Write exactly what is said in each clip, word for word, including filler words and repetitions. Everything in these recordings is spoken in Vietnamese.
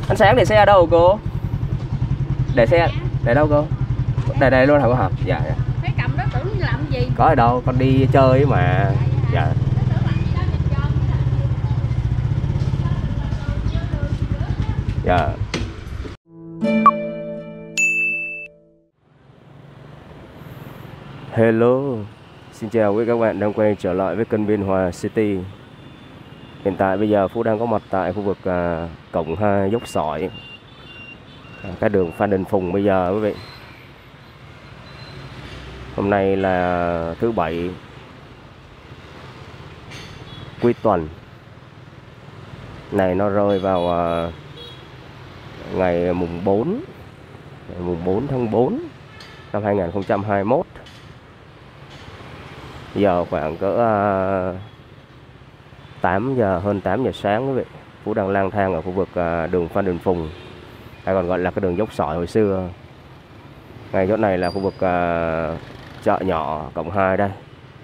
Ánh sáng để xe ở đâu cô? Để xe để đâu cô? Để đây luôn hả cô hả? Dạ, dạ. Thấy cầm đó tưởng như làm gì? Có ở đâu, con đi chơi mà. Dạ. Dạ. Hello, xin chào quý các bạn đang quay trở lại với kênh Biên Hòa City. Hiện tại bây giờ Phú đang có mặt tại khu vực à, cổng hai dốc sỏi, à, cái đường Phan Đình Phùng bây giờ quý vị. Hôm nay là thứ bảy cuối tuần, này nó rơi vào à, ngày mùng bốn, ngày mùng bốn tháng tư năm hai nghìn không trăm hai mươi mốt. Giờ khoảng cỡ uh, tám giờ, hơn tám giờ sáng quý vị. Phú đang lang thang ở khu vực uh, đường Phan Đình Phùng, hay còn gọi là cái đường dốc sỏi hồi xưa. Ngay chỗ này là khu vực uh, chợ nhỏ cộng hai đây.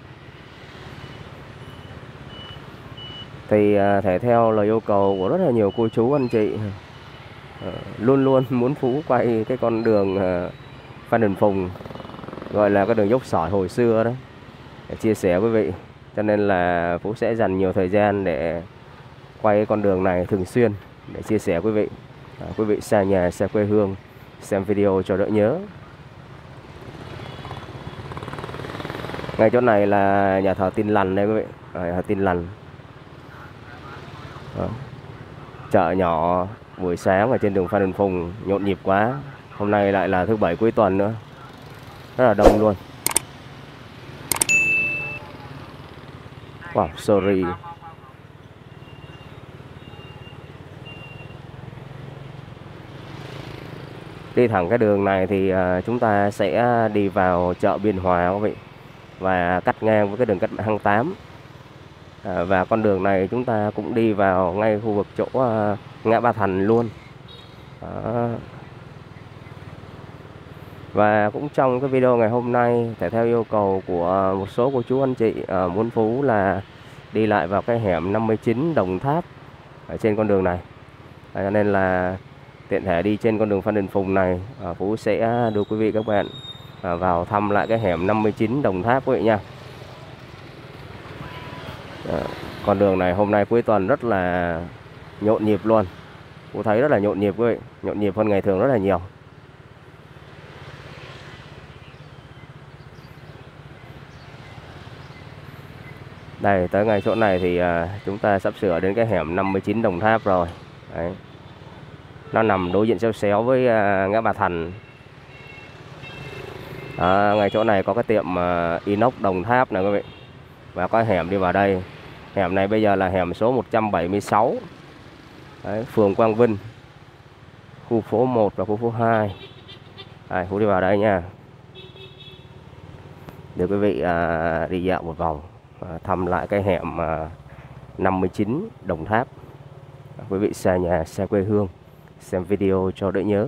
Thì uh, thể theo lời yêu cầu của rất là nhiều cô chú anh chị, uh, luôn luôn muốn Phú quay cái con đường uh, Phan Đình Phùng, gọi là cái đường dốc sỏi hồi xưa đó, để chia sẻ quý vị. Cho nên là Phú sẽ dành nhiều thời gian để quay con đường này thường xuyên để chia sẻ quý vị. À, quý vị xa nhà xa quê hương xem video cho đỡ nhớ. Ngay chỗ này là nhà thờ Tin Lành đây quý vị, à, nhà thờ Tin Lành. Đó. Chợ nhỏ buổi sáng ở trên đường Phan Đình Phùng nhộn nhịp quá. Hôm nay lại là thứ bảy cuối tuần nữa, rất là đông luôn. Wow, sorry. Đi thẳng cái đường này thì uh, chúng ta sẽ đi vào chợ Biên Hòa quý vị, và cắt ngang với cái đường Cách Mạng tháng tám. À, và con đường này chúng ta cũng đi vào ngay khu vực chỗ uh, ngã Ba Thành luôn. Đó. Và cũng trong cái video ngày hôm nay, thể theo yêu cầu của một số cô chú anh chị uh, muốn Phú là đi lại vào cái hẻm năm mươi chín Đồng Tháp ở trên con đường này. À, nên là tiện thể đi trên con đường Phan Đình Phùng này, à, Phú sẽ đưa quý vị các bạn à, vào thăm lại cái hẻm năm mươi chín Đồng Tháp quý vị nha. À, con đường này hôm nay cuối tuần rất là nhộn nhịp luôn. Phú thấy rất là nhộn nhịp quý vị, nhộn nhịp hơn ngày thường rất là nhiều. Đây, tới ngay chỗ này thì à, chúng ta sắp sửa đến cái hẻm năm mươi chín Đồng Tháp rồi. Đấy. Nó nằm đối diện xéo xéo với à, ngã Ba Thành. À, ngay chỗ này có cái tiệm à, inox Đồng Tháp này quý vị. Và có hẻm đi vào đây. Hẻm này bây giờ là hẻm số một trăm bảy mươi sáu. Đấy, phường Quang Vinh, khu phố một và khu phố hai. Đây, Phú đi vào đây nha. Để quý vị à, đi dạo một vòng, à, thăm lại cái hẻm à, năm mươi chín Đồng Tháp. À, quý vị xa nhà xa quê hương xem video cho đỡ nhớ.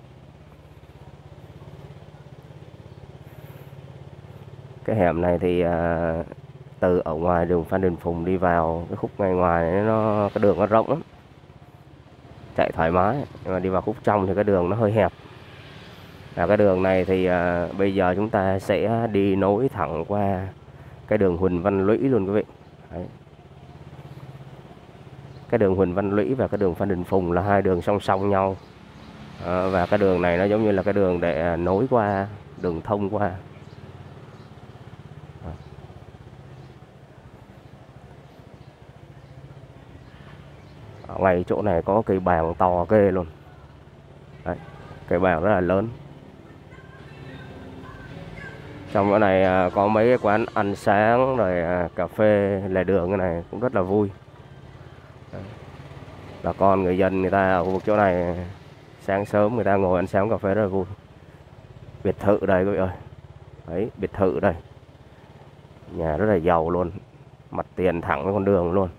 Cái hẻm này thì à, từ ở ngoài đường Phan Đình Phùng đi vào cái khúc ngay ngoài nó cái đường nó rộng lắm, chạy thoải mái. Nhưng mà đi vào khúc trong thì cái đường nó hơi hẹp. Và cái đường này thì à, bây giờ chúng ta sẽ đi nối thẳng qua cái đường Huỳnh Văn Lũy luôn quý vị. Đấy. Cái đường Huỳnh Văn Lũy và cái đường Phan Đình Phùng là hai đường song song nhau. À, và cái đường này nó giống như là cái đường để nối qua, đường thông qua. Ở ngay chỗ này có cây bàng to ghê luôn. Đấy, cây bàng rất là lớn. Trong chỗ này có mấy cái quán ăn sáng rồi cà phê lề đường, cái này cũng rất là vui. Đấy. Bà con người dân người ta ở khu vực chỗ này sáng sớm người ta ngồi ăn sáng cà phê rất là vui. Biệt thự đây quý vị ơi. Đấy, biệt thự đây. Nhà rất là giàu luôn, mặt tiền thẳng với con đường luôn.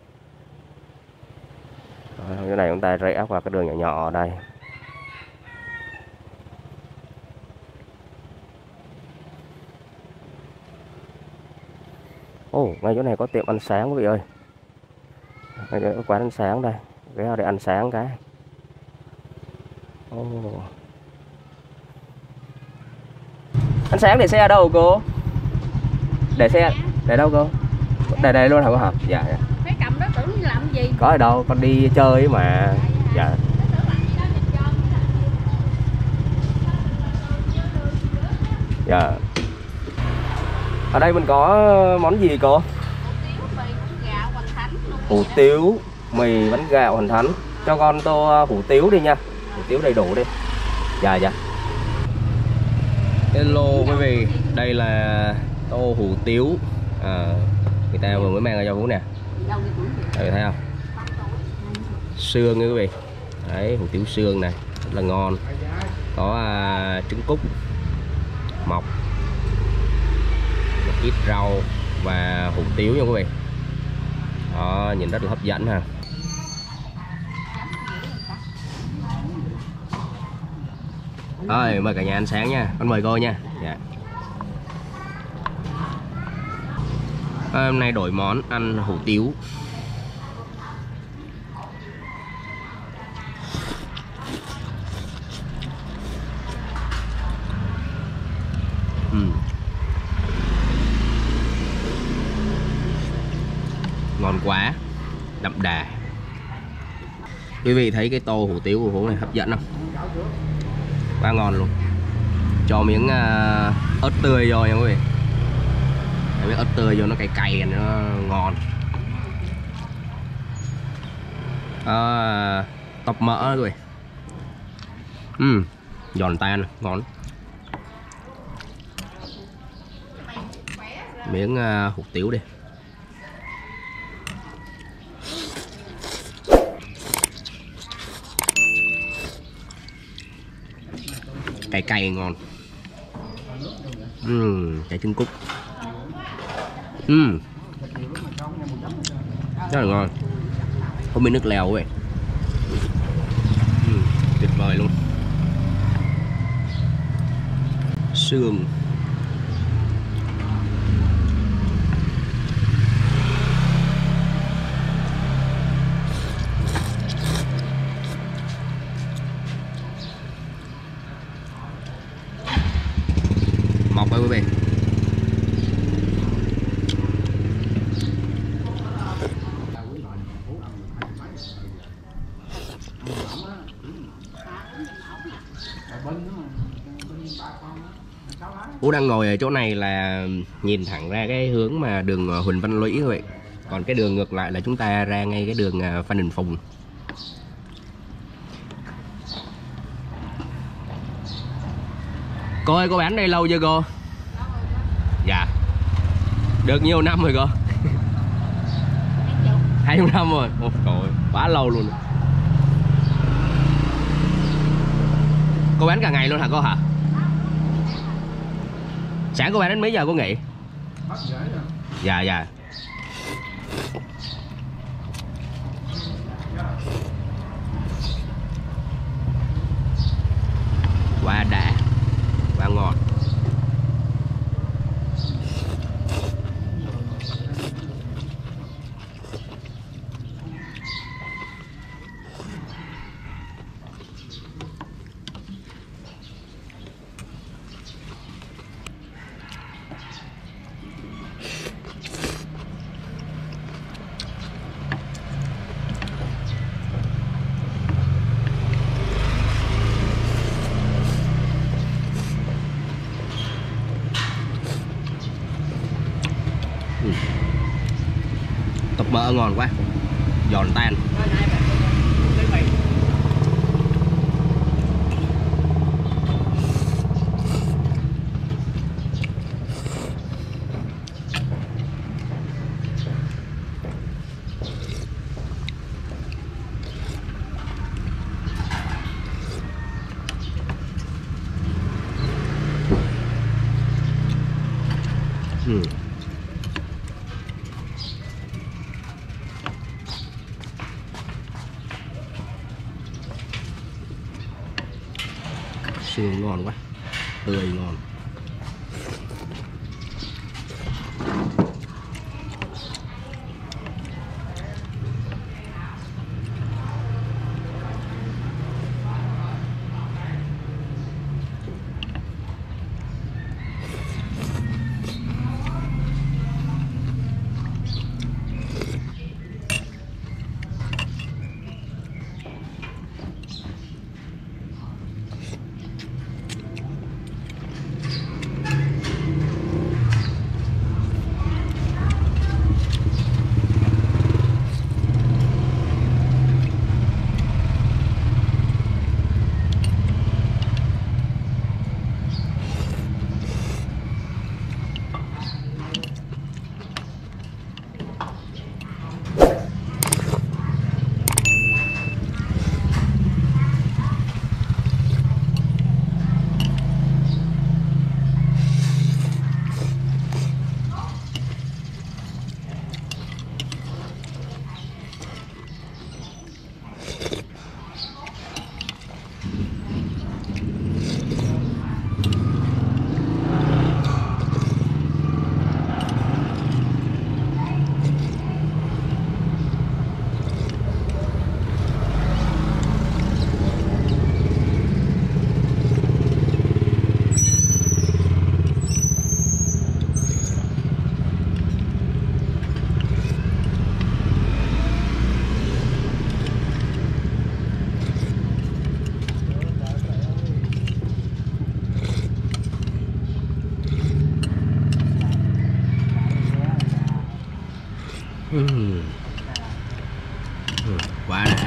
Đó, cái này chúng ta rẽ qua cái đường nhỏ nhỏ ở đây. Ồ, oh, ngay chỗ này có tiệm ăn sáng quý vị ơi. Ngay chỗ có quán ăn sáng đây, ghé vào để ăn sáng cái. Oh. Ánh sáng để xe ở đâu cô? Để xe để đâu cô? Để đây luôn hả cô hả? Dạ, dạ. Mấy cầm đó tưởng như làm gì? Có ở đâu, con đi chơi mà. Dạ. Dạ. Ở đây mình có món gì cô? Hủ tiếu, mì bánh gạo Hoành Thánh. Cho con tô hủ tiếu đi nha. Hủ tiếu đầy đủ đi. Dạ dạ. Hello quý vị, đây là tô hủ tiếu à, người ta vừa mới mang ra cho Phú nè. Đây thấy không? Xương nha quý vị. Đấy, hủ tiếu xương này rất là ngon. Có à, trứng cút, mọc, một ít rau và hủ tiếu nha quý vị. Đó, nhìn rất là hấp dẫn ha. Rồi, mời cả nhà ăn sáng nha. Con mời cô nha. Dạ. À, hôm nay đổi món ăn hủ tiếu. uhm. Ngon quá, đậm đà. Quý vị thấy cái tô hủ tiếu của Phú này hấp dẫn không? Quá ngon luôn. Cho miếng uh, ớt tươi vô nha quý vị. Miếng ớt tươi vô nó cay cay nó ngon. À, tóc mỡ quý vị. uhm, Giòn tan, ngon. Miếng uh, hủ tiếu đi. Cay cay ngon. Uhm, chả trứng cút. Uhm. Rất là ngon. Không biết nước lèo vậy. Uhm, tuyệt vời luôn. Xương. Mọc ơi quý vị. Phú đang ngồi ở chỗ này là nhìn thẳng ra cái hướng mà đường Huỳnh Văn Lũy quý vị. Còn cái đường ngược lại là chúng ta ra ngay cái đường Phan Đình Phùng. Cô ơi, cô bán đây lâu chưa cô? Dạ. Được nhiều năm rồi cô? Hai mươi năm rồi. Ôi trời, quá lâu luôn. Cô bán cả ngày luôn hả cô hả? Sáng cô bán đến mấy giờ cô nghỉ? Dạ dạ. Quá đã, quá ngon. Tóc mỡ ngon quá, giòn tan. Ừ. Xương ngon quá, tươi ngon. Uhm. Quá đã.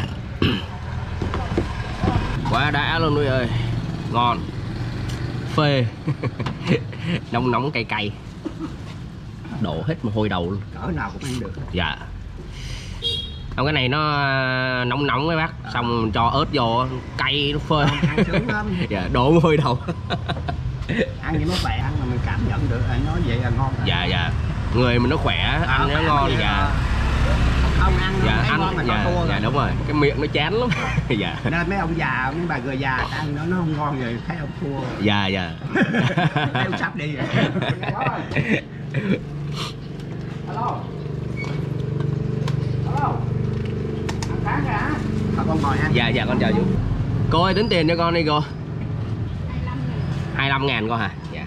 Quá đã luôn Nuôi ơi. Ngon. Phê. Nóng nóng cay cay. Đổ hết mồ hôi đầu luôn. Cỡ nào cũng ăn được. Dạ. Không, cái này nó nóng nóng mấy bác, à. Xong cho ớt vô cay nó phê. Ăn sướng lắm. Dạ, đổ mồ hôi đầu. Ăn thì nó khỏe, ăn mà mình cảm nhận được anh nói vậy là ngon. Dạ dạ. Người mình nó khỏe, ăn à, nó ngon dạ. Không ăn nó dạ, ăn ăn mà dạ, thua rồi. Dạ đúng rồi, cái miệng nó chán lắm. Dạ. Nên mấy ông già, mấy bà người già ăn nó nó không ngon rồi thấy ông thua. Dạ dạ. Thấy ông sắp đi rồi. Alo. Alo. Ăn sáng rồi hả? À, con ngồi ăn. Dạ dạ con chào chú. Cô ơi tính tiền cho con đi cô. hai mươi lăm ngàn cô hả? Dạ.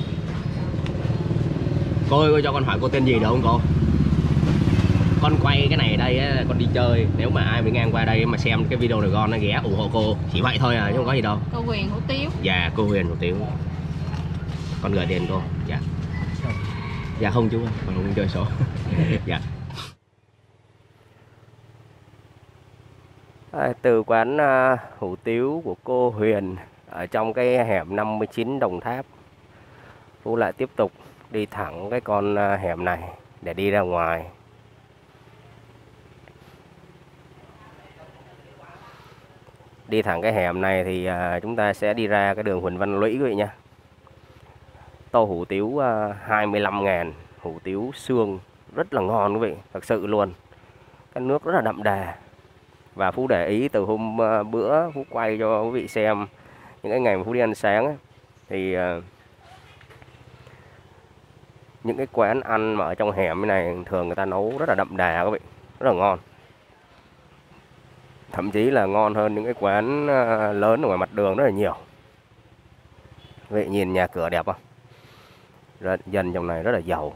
Cô ơi, cô cho con hỏi cô tên gì được không cô? Con quay cái này ở đây á, con đi chơi. Nếu mà ai bị ngang qua đây mà xem cái video này con nó ghé ủng hộ cô. Chỉ vậy thôi à, chứ không có gì đâu. Cô Huyền hủ tiếu. Dạ, cô Huyền hủ tiếu. Con gửi tiền cô. Dạ. Dạ không chú ơi, con không chơi số. Dạ. À, từ quán uh, hủ tiếu của cô Huyền ở trong cái hẻm năm mươi chín Đồng Tháp, Phú lại tiếp tục đi thẳng cái con uh, hẻm này để đi ra ngoài. Đi thẳng cái hẻm này thì uh, chúng ta sẽ đi ra cái đường Huỳnh Văn Lũy quý vị nha. Tô hủ tiếu uh, hai mươi lăm ngàn, hủ tiếu xương rất là ngon quý vị, thật sự luôn. Cái nước rất là đậm đà. Và Phú để ý từ hôm uh, bữa Phú quay cho quý vị xem những cái ngày mà Phú đi ăn sáng ấy, thì uh, những cái quán ăn mà ở trong hẻm này thường người ta nấu rất là đậm đà quý vị, rất là ngon. Thậm chí là ngon hơn những cái quán uh, lớn ở ngoài mặt đường rất là nhiều. Quý vị nhìn nhà cửa đẹp không? Rất, dân trong này rất là giàu.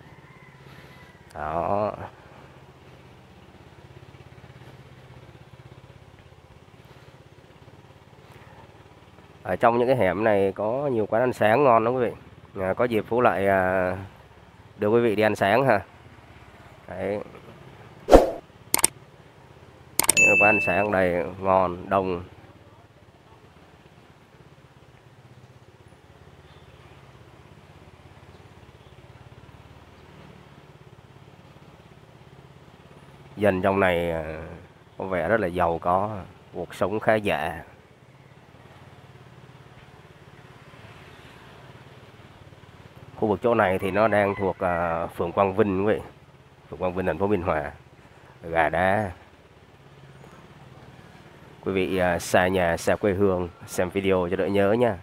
Đó. Ở trong những cái hẻm này có nhiều quán ăn sáng ngon lắm quý vị. À, có dịp Phú lại à, đưa quý vị đi ăn sáng ha. Đấy. Đấy, quán ăn sáng ở đây ngon, đông. Dân trong này à, có vẻ rất là giàu có, cuộc sống khá giả. Khu vực chỗ này thì nó đang thuộc uh, phường Quang Vinh quý vị. Phường Quang Vinh, thành phố Biên Hòa. Gà đá. Quý vị uh, xa nhà, xa quê hương xem video cho đỡ nhớ nha.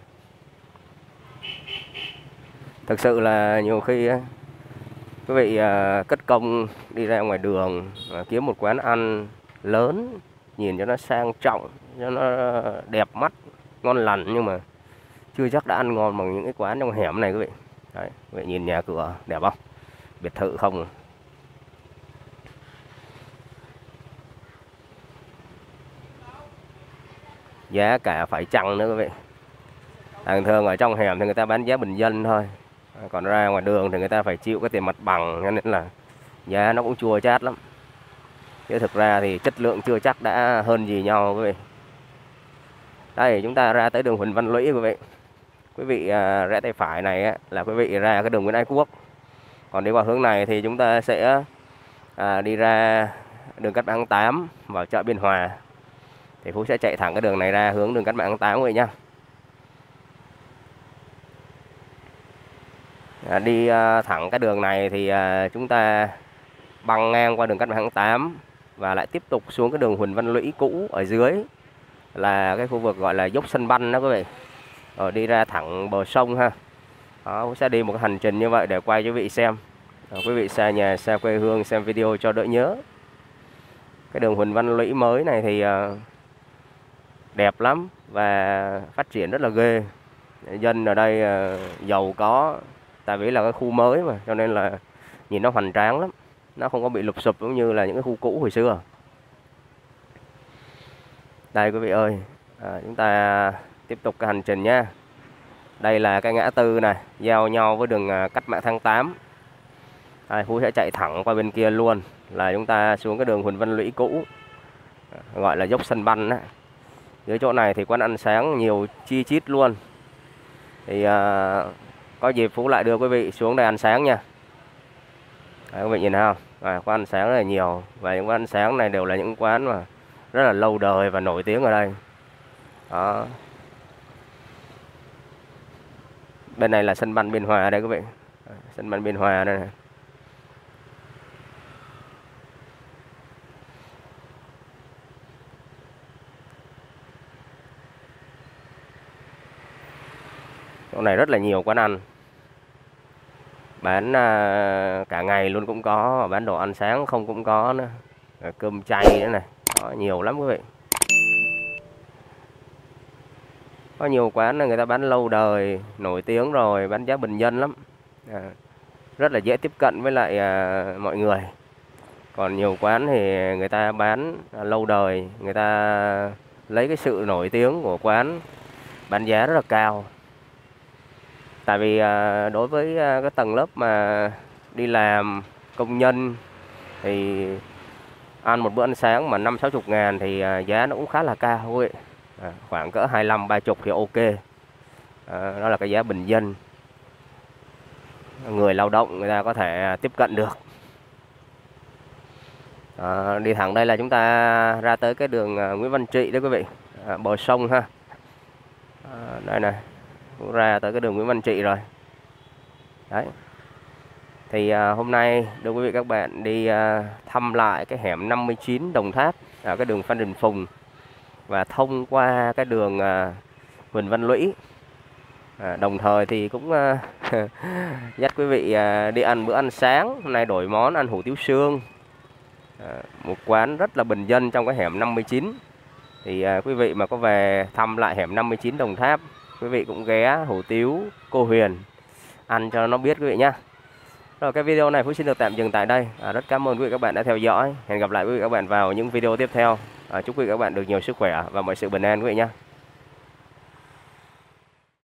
Thực sự là nhiều khi uh, quý vị uh, cất công đi ra ngoài đường uh, kiếm một quán ăn lớn, nhìn cho nó sang trọng, cho nó đẹp mắt, ngon lành, nhưng mà chưa chắc đã ăn ngon bằng những cái quán trong hẻm này quý vị. Đấy, vậy nhìn nhà cửa đẹp không? Biệt thự không? Giá cả phải chăng nữa quý vị. Thường thường ở trong hẻm thì người ta bán giá bình dân thôi. Còn ra ngoài đường thì người ta phải chịu cái tiền mặt bằng, cho nên là giá nó cũng chua chát lắm. Chứ thực ra thì chất lượng chưa chắc đã hơn gì nhau quý vị. Đây, chúng ta ra tới đường Huỳnh Văn Lũy quý vị. Quý vị à, rẽ tay phải này á, là quý vị ra cái đường Nguyễn Ái Quốc. Còn đi qua hướng này thì chúng ta sẽ à, đi ra đường Cách Mạng tháng tám vào chợ Biên Hòa. Thì Phú sẽ chạy thẳng cái đường này ra hướng đường Cách Mạng tháng tám quý vị nhá. À, đi à, thẳng cái đường này thì à, chúng ta băng ngang qua đường Cách Mạng tháng tám và lại tiếp tục xuống cái đường Huỳnh Văn Lũy cũ ở dưới. là cái khu vực gọi là dốc Sân Banh đó quý vị. Rồi đi ra thẳng bờ sông ha. Đó, cũng sẽ đi một cái hành trình như vậy để quay cho quý vị xem. Rồi, quý vị xa nhà, xa quê hương xem video cho đỡ nhớ. Cái đường Huỳnh Văn Lũy mới này thì uh, đẹp lắm và phát triển rất là ghê. Dân ở đây uh, giàu có, tại vì là cái khu mới mà, cho nên là nhìn nó hoành tráng lắm. Nó không có bị lụp sụp giống như là những cái khu cũ hồi xưa. Đây quý vị ơi, à, chúng ta tiếp tục cái hành trình nha. Đây là cái ngã tư này, giao nhau với đường Cách Mạng tháng tám. Đây, Phú sẽ chạy thẳng qua bên kia luôn, là chúng ta xuống cái đường Huỳnh Văn Lũy cũ, gọi là dốc Sân Banh. Dưới chỗ này thì quán ăn sáng nhiều chi chít luôn. Thì à, có dịp Phú lại đưa quý vị xuống đây ăn sáng nha. Đấy, quý vị nhìn thấy không? À, quán ăn sáng rất là nhiều. Và những quán ăn sáng này đều là những quán mà rất là lâu đời và nổi tiếng ở đây. Đó. Bên này là sân banh Biên Hòa đây quý vị. Sân banh Biên Hòa đây này. Chỗ này rất là nhiều quán ăn. Bán à, cả ngày luôn cũng có, bán đồ ăn sáng không cũng có nữa. Rồi cơm chay nữa này. Đó, nhiều lắm quý vị. Có nhiều quán là người ta bán lâu đời, nổi tiếng rồi, bán giá bình dân lắm. À, rất là dễ tiếp cận với lại à, mọi người. Còn nhiều quán thì người ta bán à, lâu đời, người ta lấy cái sự nổi tiếng của quán bán giá rất là cao. Tại vì à, đối với à, cái tầng lớp mà đi làm công nhân thì ăn một bữa ăn sáng mà năm sáu chục ngàn thì à, giá nó cũng khá là cao quý vị. À, khoảng cỡ hai lăm ba chục thì ok. À, đó là cái giá bình dân, người lao động người ta có thể tiếp cận được. À, đi thẳng đây là chúng ta ra tới cái đường à, Nguyễn Văn Trị đấy quý vị, à, bờ sông ha. À, đây này, cũng ra tới cái đường Nguyễn Văn Trị rồi. Đấy. Thì à, hôm nay đưa quý vị các bạn đi à, thăm lại cái hẻm năm mươi chín Đồng Tháp, ở cái đường Phan Đình Phùng, và thông qua cái đường à, Huỳnh Văn Lũy. À, đồng thời thì cũng à, dắt quý vị à, đi ăn bữa ăn sáng. Hôm nay đổi món ăn hủ tiếu xương, à, một quán rất là bình dân trong cái hẻm năm mươi chín. Thì à, quý vị mà có về thăm lại hẻm năm mươi chín Đồng Tháp, quý vị cũng ghé hủ tiếu cô Huyền ăn cho nó biết quý vị nhá. Rồi cái video này Phú xin được tạm dừng tại đây. À, rất cảm ơn quý vị các bạn đã theo dõi. Hẹn gặp lại quý vị các bạn vào những video tiếp theo. À, chúc quý vị các bạn được nhiều sức khỏe và mọi sự bình an quý vị nhé.